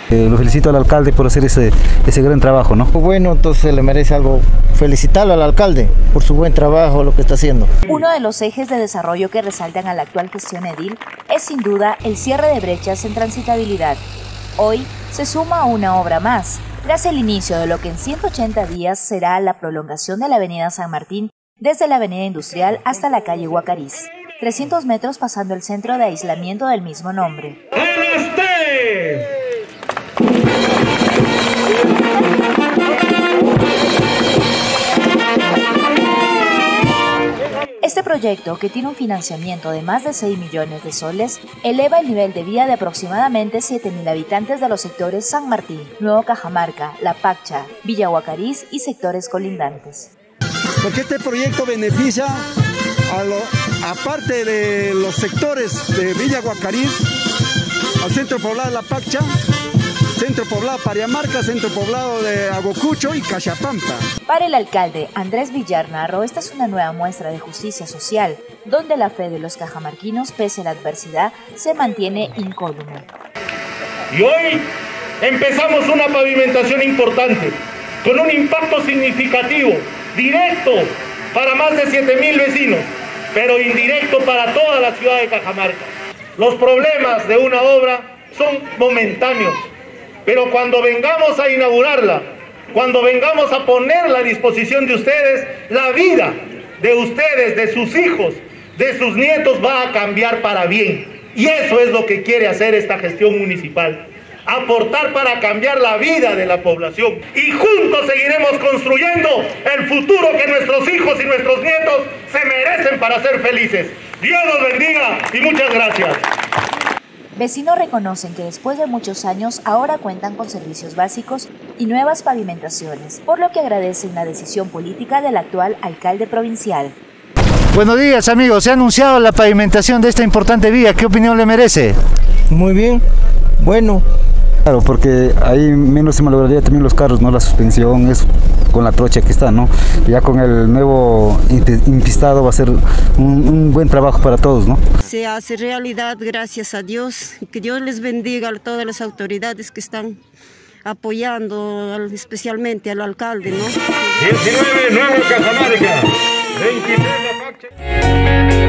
Lo felicito al alcalde por hacer ese gran trabajo, ¿no? Bueno, entonces le merece algo felicitarlo al alcalde por su buen trabajo, lo que está haciendo. Uno de los ejes de desarrollo que resaltan a la actual gestión edil es sin duda el cierre de brechas en transitabilidad. Hoy se suma una obra más, tras el inicio de lo que en 180 días será la prolongación de la avenida San Martín desde la avenida Industrial hasta la calle Guacariz, 300 metros pasando el centro de aislamiento del mismo nombre. Este proyecto, que tiene un financiamiento de más de 6 millones de soles, eleva el nivel de vida de aproximadamente 7.000 habitantes de los sectores San Martín, Nuevo Cajamarca, La Paccha, Villa Guacariz y sectores colindantes. Porque este proyecto beneficia, aparte de los sectores de Villa Guacariz, al centro poblado de La Paccha, centro poblado Pariamarca, centro poblado de Aguacucho y Cachapampa. Para el alcalde Andrés Villar Narro, esta es una nueva muestra de justicia social, donde la fe de los cajamarquinos, pese a la adversidad, se mantiene incólume. Y hoy empezamos una pavimentación importante, con un impacto significativo, directo para más de 7.000 vecinos, pero indirecto para toda la ciudad de Cajamarca. Los problemas de una obra son momentáneos, pero cuando vengamos a inaugurarla, cuando vengamos a ponerla a disposición de ustedes, la vida de ustedes, de sus hijos, de sus nietos va a cambiar para bien. Y eso es lo que quiere hacer esta gestión municipal. Aportar para cambiar la vida de la población. Y juntos seguiremos construyendo el futuro que nuestros hijos y nuestros nietos se merecen para ser felices. Dios los bendiga y muchas gracias. Vecinos reconocen que después de muchos años ahora cuentan con servicios básicos y nuevas pavimentaciones, por lo que agradecen la decisión política del actual alcalde provincial. Buenos días, amigos. Se ha anunciado la pavimentación de esta importante vía. ¿Qué opinión le merece? Muy bien, bueno. Claro, porque ahí menos se malograría también los carros, ¿no? La suspensión es con la trocha que está, ¿no? Ya con el nuevo impistado va a ser un buen trabajo para todos, ¿no? Se hace realidad, gracias a Dios. Que Dios les bendiga a todas las autoridades que están apoyando, especialmente al alcalde, ¿no? 19, Nuevo Cajamarca, 23 La Paccha.